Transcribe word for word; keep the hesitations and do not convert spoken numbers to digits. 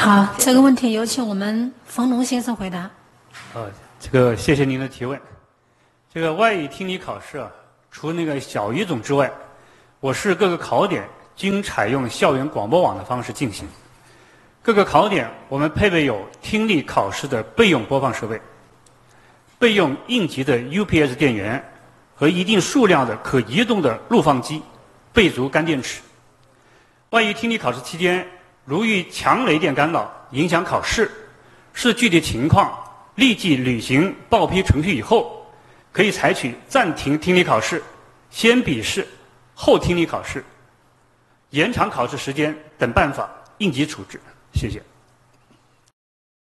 好，这个问题有请我们冯龙先生回答。 呃，这个谢谢您的提问。这个外语听力考试啊，除那个小语种之外，我市各个考点均采用校园广播网的方式进行。各个考点我们配备有听力考试的备用播放设备，备用应急的 U P S 电源和一定数量的可移动的录放机，备足干电池。外语听力考试期间，如遇强雷电干扰影响考试，视具体情况立即履行报批程序以后，可以采取暂停听力考试、先笔试、后听力考试、延长考试时间等办法应急处置。谢谢。